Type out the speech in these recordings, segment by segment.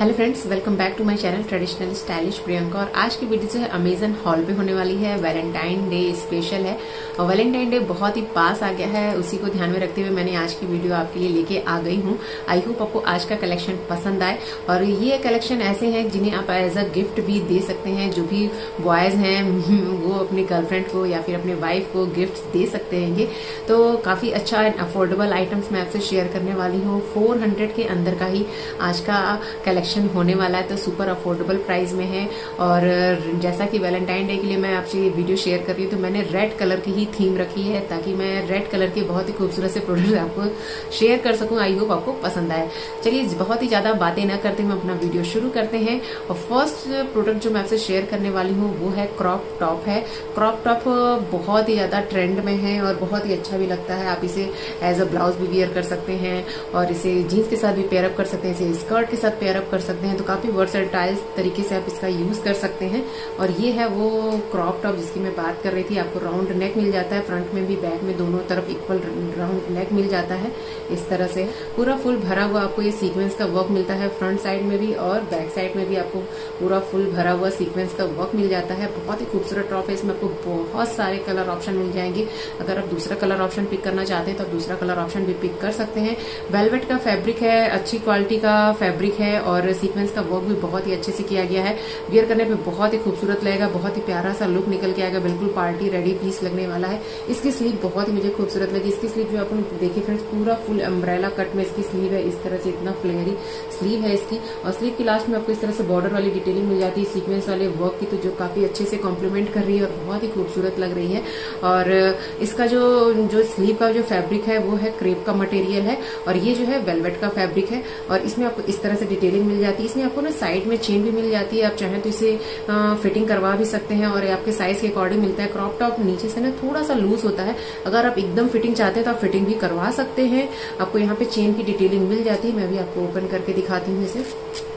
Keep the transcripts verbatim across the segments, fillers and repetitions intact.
Hello friends, welcome back to my channel traditional stylish Priyanka. और आज की वीडियो जो है अमेजन हॉल पे होने वाली है। वैलेंटाइन डे स्पेशल है और वैलेंटाइन डे बहुत ही पास आ गया है, उसी को ध्यान में रखते हुए मैंने आज की वीडियो आपके लिए लेके आ गई हूँ। आई होप आपको आज का कलेक्शन पसंद आए। और ये कलेक्शन ऐसे हैं जिन्हें आप एज अ गिफ्ट भी दे सकते हैं। जो भी बॉयज हैं वो अपनी गर्लफ्रेंड को या फिर अपने वाइफ को गिफ्ट दे सकते हैं। ये तो काफी अच्छा एंड अफोर्डेबल आइटम्स मैं आपसे शेयर करने वाली हूँ। फोर हंड्रेड के अंदर का ही आज का कलेक्शन होने वाला है, तो सुपर अफोर्डेबल प्राइस में है। और जैसा कि वैलेंटाइन डे के लिए मैं आपसे ये वीडियो शेयर कर रही हूँ, तो मैंने रेड कलर की ही थीम रखी है ताकि मैं रेड कलर के बहुत ही खूबसूरत से प्रोडक्ट आपको शेयर कर सकूं। आई होप आपको पसंद आए। चलिए बहुत ही ज्यादा बातें न करते हुए अपना वीडियो शुरू करते हैं। और फर्स्ट प्रोडक्ट जो मैं आपसे शेयर करने वाली हूँ वो है क्रॉप टॉप है। क्रॉप टॉप बहुत ही ज्यादा ट्रेंड में है और बहुत ही अच्छा भी लगता है। आप इसे एज अ ब्लाउज भी वियर कर सकते हैं और इसे जीन्स के साथ भी पेयरअप कर सकते हैं, इसे स्कर्ट के साथ पेयरअप कर सकते हैं। तो काफी वर्सेटाइल तरीके से आप इसका यूज कर सकते हैं। और ये है वो क्रॉप टॉप जिसकी मैं बात कर रही थी। आपको राउंड नेक मिल जाता है, फ्रंट में भी बैक में दोनों तरफ इक्वल राउंड नेक मिल जाता है। इस तरह से पूरा फुल भरा हुआ आपको ये सीक्वेंस का वर्क मिलता है, फ्रंट साइड में भी और बैक साइड में भी आपको पूरा फुल भरा हुआ सीक्वेंस का वर्क मिल जाता है। बहुत ही खूबसूरत टॉप है। इसमें आपको बहुत सारे कलर ऑप्शन मिल जाएंगे। अगर आप दूसरा कलर ऑप्शन पिक करना चाहते हैं तो आप दूसरा कलर ऑप्शन भी पिक कर सकते हैं। वेलवेट का फैब्रिक है, अच्छी क्वालिटी का फैब्रिक है और सीक्वेंस का वर्क भी बहुत ही अच्छे से किया गया है। वियर करने पे बहुत ही खूबसूरत लगेगा, बहुत ही प्यारा सा लुक निकल के आएगा, बिल्कुल पार्टी रेडी पीस लगने वाला है। इसकी स्लीव बहुत ही मुझे खूबसूरत लगी। इसकी स्लीव जो आप देखिए फ्रेंड्स, पूरा फुल अम्ब्रेला कट में इसकी स्लीव है। इस तरह से इतना फ्लेयरी स्लीव है इसकी। और स्लीव की लास्ट में आपको इस तरह से बॉर्डर वाली डिटेलिंग मिल जाती है सीक्वेंस वाले वर्क की, तो जो काफी अच्छे से कॉम्प्लीमेंट कर रही है और बहुत ही खूबसूरत लग रही है। और इसका जो जो स्लीव का जो फैब्रिक है वो है क्रेप का मटेरियल है और ये जो है वेलवेट का फैब्रिक है। और इसमें आपको इस तरह से डिटेलिंग मिल जाती है। इसमें आपको ना साइड में चेन भी मिल जाती है, आप चाहें तो इसे फिटिंग करवा भी सकते हैं और आपके साइज के अकॉर्डिंग मिलता है। क्रॉप टॉप नीचे से ना थोड़ा सा लूज होता है, अगर आप एकदम फिटिंग चाहते हैं तो आप फिटिंग भी करवा सकते हैं। आपको यहाँ पे चेन की डिटेलिंग मिल जाती है। मैं भी आपको ओपन करके दिखाती हूँ इसे।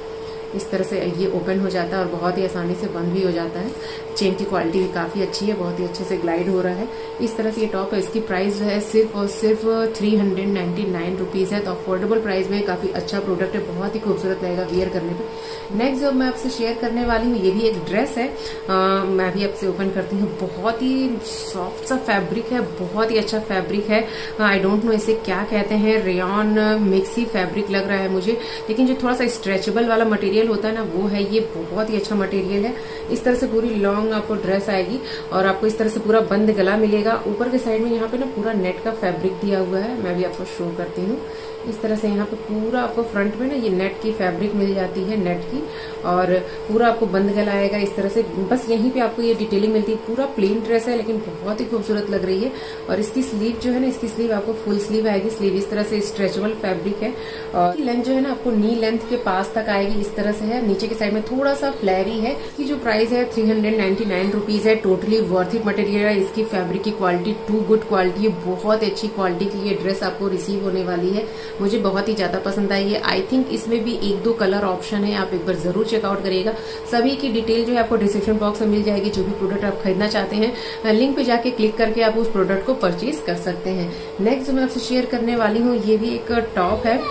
इस तरह से ये ओपन हो जाता है और बहुत ही आसानी से बंद भी हो जाता है। चेन की क्वालिटी भी काफी अच्छी है, बहुत ही अच्छे से ग्लाइड हो रहा है। इस तरह से ये टॉप है। इसकी प्राइस जो है सिर्फ और सिर्फ three hundred ninety nine rupees है। तो अफोर्डेबल प्राइस में काफी अच्छा प्रोडक्ट है, बहुत ही खूबसूरत लगेगा वियर करने पे। नेक्स्ट जो मैं आपसे शेयर करने वाली हूँ ये भी एक ड्रेस है। आ, मैं भी आपसे ओपन करती हूँ। बहुत ही सॉफ्ट सा फैब्रिक है, बहुत ही अच्छा फैब्रिक है। आई डोंट नो इसे क्या कहते हैं, रेयन मिक्सी फैब्रिक लग रहा है मुझे, लेकिन जो थोड़ा सा स्ट्रेचेबल वाला मटेरियल होता है ना वो है। ये बहुत ही अच्छा मटेरियल है। इस तरह से पूरी लॉन्ग आपको ड्रेस आएगी और आपको इस तरह से पूरा बंद गला मिलेगा। ऊपर के साइड में यहाँ पे ना पूरा नेट का फैब्रिक दिया हुआ है। मैं भी आपको शो करती हूँ। इस तरह से यहाँ पे पूरा आपको फ्रंट में ना ये नेट की फैब्रिक मिल जाती है, नेट की, और पूरा आपको बंद गला आएगा इस तरह से। बस यहीं पे आपको ये डिटेलिंग मिलती है। पूरा प्लेन ड्रेस है लेकिन बहुत ही खूबसूरत लग रही है। और इसकी स्लीव जो है ना, इसकी स्लीव आपको फुल स्लीव आएगी। स्लीव इस तरह से स्ट्रेचेबल फैब्रिक है और लेंथ जो है ना आपको नी लेंथ के पास तक आएगी। इस तरह से है, नीचे के साइड में थोड़ा सा फ्लैरी है। इसकी जो प्राइस है three hundred ninety nine rupees है। टोटली वर्थ इट मटेरियल है। इसकी फैब्रिक की क्वालिटी टू गुड क्वालिटी है, बहुत अच्छी क्वालिटी की ये ड्रेस आपको रिसीव होने वाली है। मुझे बहुत ही ज्यादा पसंद आई है। आई थिंक इसमें भी एक दो कलर ऑप्शन है, आप एक बार जरूर चेकआउट करिएगा। सभी की डिटेल जो है आपको डिस्क्रिप्शन बॉक्स में मिल जाएगी। जो भी प्रोडक्ट आप खरीदना चाहते हैं लिंक पे जाके क्लिक करके आप उस प्रोडक्ट को परचेज कर सकते हैं। नेक्स्ट जो मैं आपसे शेयर करने वाली हूँ ये भी एक टॉप है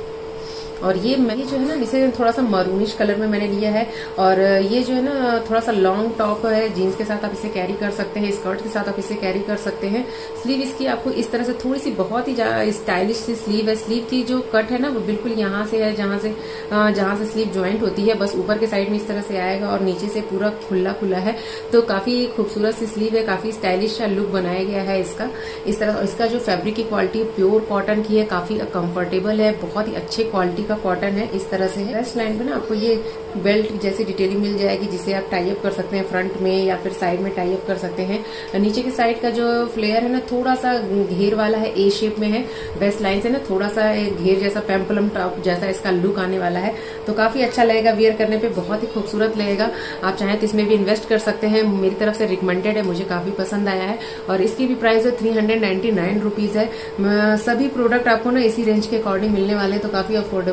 और ये मैं जो है ना इसे थोड़ा सा मरूनिश कलर में मैंने लिया है। और ये जो है ना थोड़ा सा लॉन्ग टॉप है, जीन्स के साथ आप इसे कैरी कर सकते हैं, स्कर्ट के साथ आप इसे कैरी कर सकते हैं। स्लीव इसकी आपको इस तरह से थोड़ी सी बहुत ही स्टाइलिश सी स्लीव है। स्लीव की जो कट है ना वो बिल्कुल यहाँ से है, जहाँ से जहाँ से स्लीव ज्वाइंट होती है, बस ऊपर के साइड में इस तरह से आएगा और नीचे से पूरा खुला खुला है। तो काफी खूबसूरत सी स्लीव है, काफी स्टाइलिश लुक बनाया गया है इसका। इस तरह इसका जो फैब्रिक की क्वालिटी प्योर कॉटन की है, काफी कंफर्टेबल है, बहुत ही अच्छे क्वालिटी का कॉटन है। इस तरह से है। वेस्ट लाइन पे ना आपको ये बेल्ट जैसी डिटेलिंग मिल जाएगी जिसे आप टाई अप कर सकते हैं फ्रंट में या फिर साइड में टाई अप कर सकते हैं। नीचे के साइड का जो फ्लेयर है ना थोड़ा सा घेर वाला है, ए शेप में है। वेस्ट लाइन से ना थोड़ा सा घेर जैसा पेम्पलम टॉप जैसा इसका लुक आने वाला है। तो काफी अच्छा लगेगा वियर करने पे, बहुत ही खूबसूरत लगेगा। आप चाहें तो इसमें भी इन्वेस्ट कर सकते हैं। मेरी तरफ से रिकमेंडेड है, मुझे काफी पसंद आया है। और इसकी भी प्राइस है three hundred ninety nine rupees है। सभी प्रोडक्ट आपको ना इसी रेंज के अकॉर्डिंग मिलने वाले, तो काफी अफोर्डेबल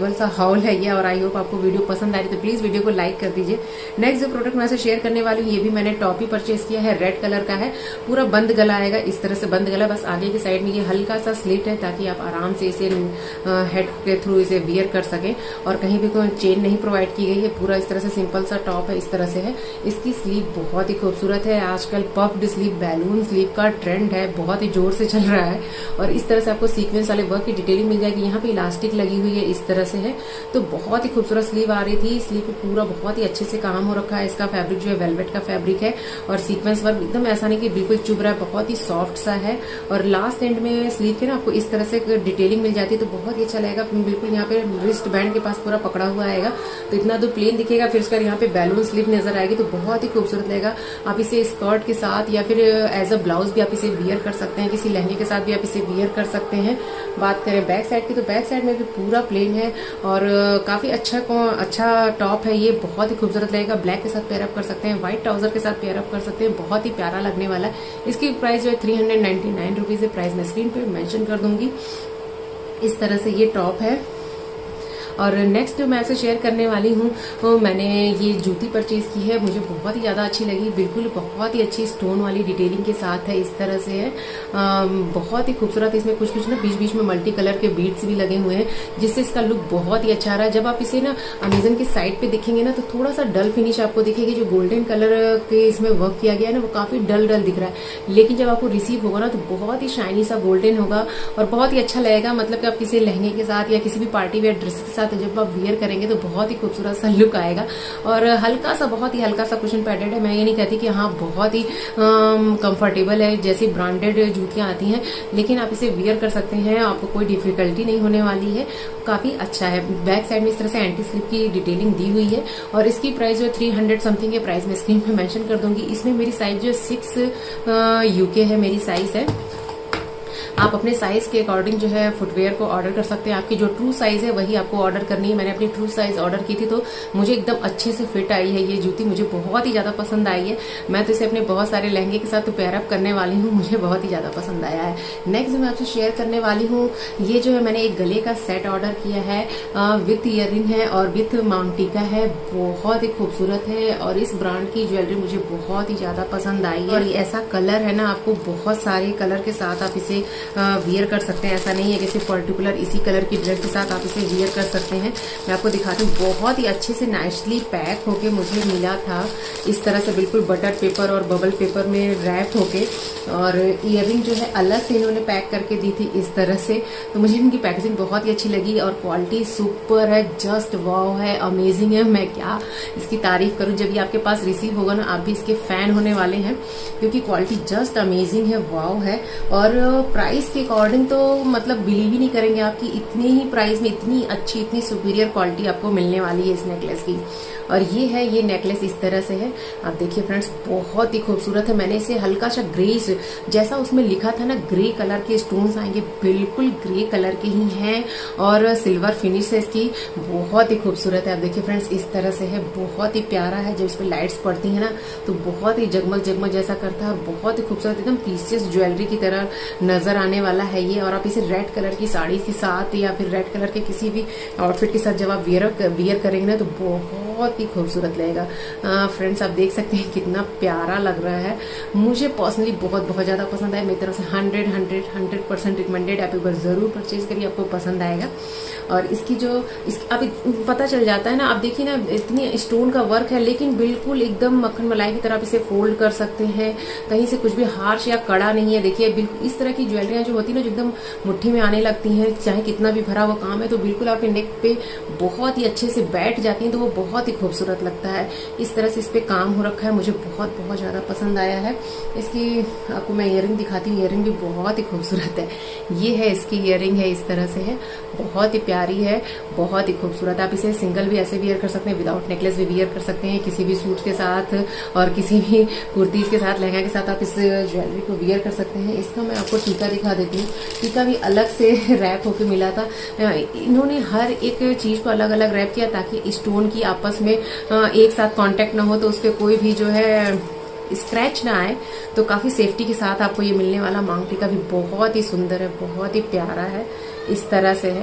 अफोर्डेबल सा हॉल है ये, और आई होप आपको वीडियो पसंद आ रही तो प्लीज वीडियो को लाइक कर दीजिए। नेक्स्ट जो प्रोडक्ट मैं शेयर करने वाली हूँ ये भी मैंने टॉप ही परचेज किया है, रेड कलर का है, पूरा बंद गला आएगा, इस तरह से बंद गला, बस आगे की साइड में ये हल्का सा स्लिट है ताकि आप आराम से इसे हेड के थ्रू इसे वियर कर सकें, और कहीं भी कोई चेन नहीं प्रोवाइड की गई है, पूरा इस तरह से सिंपल सा टॉप है, इस तरह से है। इसकी स्लीव बहुत ही खूबसूरत है, आजकल पफ्ड स्लीव, बैलून स्लीव का ट्रेंड है, बहुत ही जोर से चल रहा है, और इस तरह से आपको सीक्वेंस वाले वर्क की डिटेलिंग मिल जाएगी। यहाँ पे इलास्टिक लगी हुई है, इस तरह से है, तो बहुत ही खूबसूरत स्लीव आ रही थी। स्लीव पे पूरा बहुत ही अच्छे से काम हो रखा है, इसका फैब्रिक जो है वेलवेट का फैब्रिक है, और सीक्वेंस वर्क एकदम ऐसा नहीं कि बिल्कुल चुभ रहा है, बहुत ही सॉफ्ट सा है, और लास्ट एंड में स्लीव के ना आपको इस तरह से डिटेलिंग मिल जाती है, तो बहुत ही अच्छा लगेगा। बिल्कुल यहाँ पे रिस्ट बैंड के पास पूरा पकड़ा हुआ आएगा, तो इतना तो प्लेन दिखेगा, फिर उसका यहाँ पे बैलून स्लीव नजर आएगी, तो बहुत ही खूबसूरत लगेगा। आप इसे स्कर्ट के साथ या फिर एज अ ब्लाउज भी आप इसे वियर कर सकते हैं, किसी लहंगे के साथ भी आप इसे वियर कर सकते हैं। बात करें बैक साइड की, तो बैक साइड में भी पूरा प्लेन है, और काफी अच्छा अच्छा टॉप है ये, बहुत ही खूबसूरत लगेगा। ब्लैक के साथ पेयर अप कर सकते हैं, व्हाइट ट्राउजर के साथ पेयर अप कर सकते हैं, बहुत ही प्यारा लगने वाला है। इसकी प्राइस जो है three hundred ninety nine rupees है, प्राइस मैं स्क्रीन पे मेंशन कर दूंगी। इस तरह से ये टॉप है। और नेक्स्ट जो मैं आपसे शेयर करने वाली हूँ, तो मैंने ये जूती परचेज की है, मुझे बहुत ही ज्यादा अच्छी लगी, बिल्कुल बहुत ही अच्छी स्टोन वाली डिटेलिंग के साथ है, इस तरह से है, आ, बहुत ही खूबसूरत। इसमें कुछ कुछ ना बीच बीच में मल्टी कलर के बीड्स भी लगे हुए हैं, जिससे इसका लुक बहुत ही अच्छा रहा है। जब आप इसे ना अमेजन की साइट पे दिखेंगे ना, तो थोड़ा सा डल फिनिश आपको दिखेगी, जो गोल्डन कलर के इसमें वर्क किया गया है ना, वो काफी डल डल दिख रहा है, लेकिन जब आपको रिसीव होगा ना, तो बहुत ही शाइनी सा गोल्डन होगा, और बहुत ही अच्छा लगेगा। मतलब कि आप किसी लहंगे के साथ या किसी भी पार्टी वेयर ड्रेस के साथ जब आप वियर करेंगे तो बहुत ही खूबसूरत सा लुक आएगा, और हल्का सा, बहुत ही हल्का सा कुशन पैडेड है। मैं ये नहीं कहती कि हाँ बहुत ही कंफर्टेबल है, जैसी ब्रांडेड जूतियां आती हैं, लेकिन आप इसे वियर कर सकते हैं, आपको कोई डिफिकल्टी नहीं होने वाली है, काफी अच्छा है। बैक साइड में इस तरह से एंटी स्लिप की डिटेलिंग दी हुई है, और इसकी प्राइस जो थ्री हंड्रेड समथिंग है, प्राइस मैं स्क्रीन पे मेंशन कर दूंगी। इसमें मेरी साइज जो सिक्स यूके है, मेरी साइज है। आप अपने साइज के अकॉर्डिंग जो है फुटवेयर को ऑर्डर कर सकते हैं, आपकी जो ट्रू साइज है वही आपको ऑर्डर करनी है। मैंने अपनी ट्रू साइज ऑर्डर की थी, तो मुझे एकदम अच्छे से फिट आई है ये जूती, मुझे बहुत ही ज्यादा पसंद आई है। मैं तो इसे अपने बहुत सारे लहंगे के साथ पेयर अप करने वाली हूँ, मुझे बहुत ही ज्यादा पसंद आया है। नेक्स्ट मैं आपसे शेयर करने वाली हूँ, ये जो है मैंने एक गले का सेट ऑर्डर किया है, विथ ईयररिंग है और विथ मांगटीका है, बहुत ही खूबसूरत है, और इस ब्रांड की ज्वेलरी मुझे बहुत ही ज्यादा पसंद आई है। और ऐसा कलर है ना, आपको बहुत सारे कलर के साथ आप इसे वियर कर सकते हैं, ऐसा नहीं है कि सिर्फ पर्टिकुलर इसी कलर की ड्रेस के साथ आप इसे वियर कर सकते हैं। मैं आपको दिखाती हूँ, बहुत ही अच्छे से नाइसली पैक होके मुझे मिला था, इस तरह से बिल्कुल बटर पेपर और बबल पेपर में रैप होके, और ईयररिंग जो है अलग से इन्होंने पैक करके दी थी इस तरह से, तो मुझे इनकी पैकेजिंग बहुत ही अच्छी लगी, और क्वालिटी सुपर है, जस्ट वाव है, अमेजिंग है। मैं क्या इसकी तारीफ करूं, जब ये आपके पास रिसीव होगा ना, आप भी इसके फैन होने वाले हैं, क्योंकि क्वालिटी जस्ट अमेजिंग है, वाव है। और प्राइस के अकॉर्डिंग तो मतलब बिलीव ही नहीं करेंगे आपकी, इतने ही प्राइस में इतनी अच्छी, इतनी सुपीरियर क्वालिटी आपको मिलने वाली है इस नेकलेस की। और ये है, ये नेकलेस इस तरह से है, आप देखिए फ्रेंड्स, बहुत ही खूबसूरत है। मैंने इसे हल्का सा ग्रेस, जैसा उसमें लिखा था ना ग्रे कलर के स्टोन्स आएंगे, बिल्कुल ग्रे कलर के ही हैं, और सिल्वर फिनिश है इसकी, बहुत ही खूबसूरत है। आप देखिए फ्रेंड्स, इस तरह से है, बहुत ही प्यारा है। जब इस पर लाइट्स पड़ती है ना, तो बहुत ही जगमग जगमग जैसा करता है, बहुत ही खूबसूरत, एकदम प्रीशियस ज्वेलरी की तरह नजर आने वाला है ये। और आप इसे रेड कलर की साड़ी के साथ या फिर रेड कलर के किसी भी आउटफिट के साथ जब आप वियर वियर करेंगे ना, तो बहुत ही खूबसूरत लगेगा। फ्रेंड्स, आप देख सकते हैं कितना प्यारा लग रहा है, मुझे पर्सनली बहुत बहुत ज्यादा पसंद आया। मेरी तरफ से hundred hundred hundred percent recommended, आप एक बार जरूर परचेज करिए, आपको पसंद आएगा। और इसकी जो इस, अब पता चल जाता है ना, आप देखिए ना, इतनी स्टोन का वर्क है, लेकिन बिल्कुल एकदम मक्खन मलाई की तरह आप इसे फोल्ड कर सकते हैं, कहीं से कुछ भी हार्श या कड़ा नहीं है। देखिए बिल्कुल इस तरह की ज्वेलरियां जो होती है ना, जो एकदम मुट्ठी में आने लगती हैं, चाहे कितना भी भरा हुआ काम है, तो बिल्कुल आपके नेक पे बहुत ही अच्छे से बैठ जाती हैं, तो वो बहुत ही खूबसूरत लगता है। इस तरह से इस पे काम हो रखा है, मुझे बहुत बहुत ज्यादा पसंद आया है। इसकी आपको मैं इयररिंग दिखाती हूँ, इयररिंग भी बहुत ही खूबसूरत है। ये है इसकी इयररिंग है, इस तरह से है, बहुत ही प्यारी है, बहुत ही खूबसूरत। आप इसे सिंगल भी ऐसे वियर कर सकते हैं, विदाउट नेकलेस भी वियर कर सकते हैं, किसी भी सूट के साथ और किसी भी कुर्तीज के साथ, लहंगा के साथ आप इस ज्वेलरी को वियर कर सकते हैं। इसका मैं आपको टीका दिखा देती हूँ, टीका भी अलग से रैप होके मिला था। इन्होंने हर एक चीज को अलग अलग रैप किया, ताकि स्टोन की आपस में एक साथ कांटेक्ट ना हो, तो उस पर कोई भी जो है स्क्रैच ना आए, तो काफी सेफ्टी के साथ आपको ये मिलने वाला मांग टीका भी बहुत ही सुंदर है, बहुत ही प्यारा है, इस तरह से है,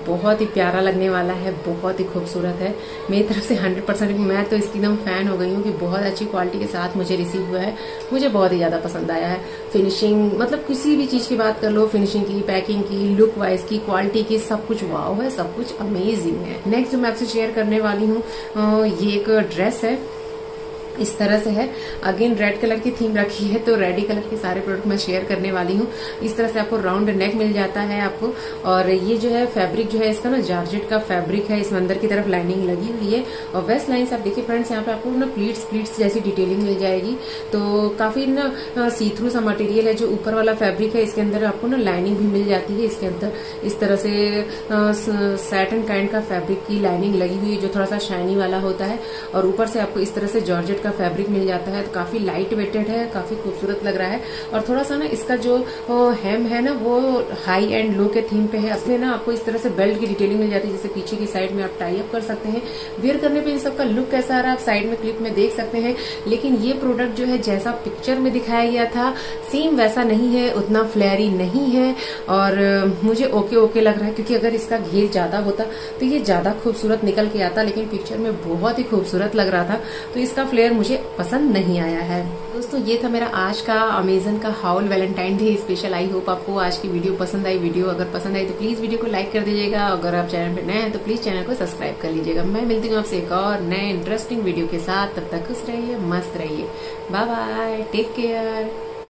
बहुत ही प्यारा लगने वाला है, बहुत ही खूबसूरत है। मेरी तरफ से हंड्रेड परसेंट मैं तो इसकी एकदम फैन हो गई हूँ कि बहुत अच्छी क्वालिटी के साथ मुझे रिसीव हुआ है। मुझे बहुत ही ज्यादा पसंद आया है। फिनिशिंग मतलब किसी भी चीज की बात कर लो, फिनिशिंग की, पैकिंग की, लुक वाइज की, क्वालिटी की, सब कुछ वाव है, सब कुछ अमेजिंग है। नेक्स्ट जो मैं आपसे शेयर करने वाली हूँ ये एक ड्रेस है, इस तरह से है। अगेन रेड कलर की थीम रखी है तो रेड कलर के सारे प्रोडक्ट मैं शेयर करने वाली हूँ। इस तरह से आपको राउंड नेक मिल जाता है आपको, और ये जो है फैब्रिक जो है इसका ना जॉर्जेट का फैब्रिक है। इसमें अंदर की तरफ लाइनिंग लगी हुई है और वेस्ट लाइन से आप देखिए फ्रेंड्स, यहाँ पे आपको ना प्लीट्स प्लीट्स जैसी डिटेलिंग मिल जाएगी। तो काफी ना सी थ्रू सा मटेरियल है। जो ऊपर वाला फैब्रिक है इसके अंदर आपको ना लाइनिंग भी मिल जाती है। इसके अंदर इस तरह से सैटन काइंड का फैब्रिक की लाइनिंग लगी हुई है जो थोड़ा सा शाइनी वाला होता है, और ऊपर से आपको इस तरह से जॉर्जेट का फैब्रिक मिल जाता है। तो काफी लाइट वेटेड है, काफी खूबसूरत लग रहा है। और थोड़ा सा ना इसका जो हेम है ना वो हाई एंड लो के थीम पे है। उसमें ना आपको इस तरह से बेल्ट की डिटेलिंग मिल जाती है, जैसे पीछे की साइड में आप टाई अप कर सकते हैं। वेयर करने पे इन सब का लुक कैसा आ रहा है आप साइड में क्लिप में देख सकते हैं। लेकिन ये प्रोडक्ट जो है जैसा पिक्चर में दिखाया गया था सेम वैसा नहीं है, उतना फ्लेयरी नहीं है, और मुझे ओके ओके लग रहा है। क्योंकि अगर इसका घेर ज्यादा होता तो ये ज्यादा खूबसूरत निकल के आता, लेकिन पिक्चर में बहुत ही खूबसूरत लग रहा था तो इसका फ्लेयर मुझे पसंद नहीं आया है। दोस्तों ये था मेरा आज का अमेजन का haul Valentine day special. I hope आपको आज की वीडियो पसंद आई। वीडियो अगर पसंद आई तो प्लीज वीडियो को लाइक कर दीजिएगा। अगर आप चैनल पे नए हैं तो प्लीज चैनल को सब्सक्राइब कर लीजिएगा। मैं मिलती हूँ आपसे एक और नए इंटरेस्टिंग वीडियो के साथ। तब तक खुश रहिए, मस्त रहिए। Bye bye, take care.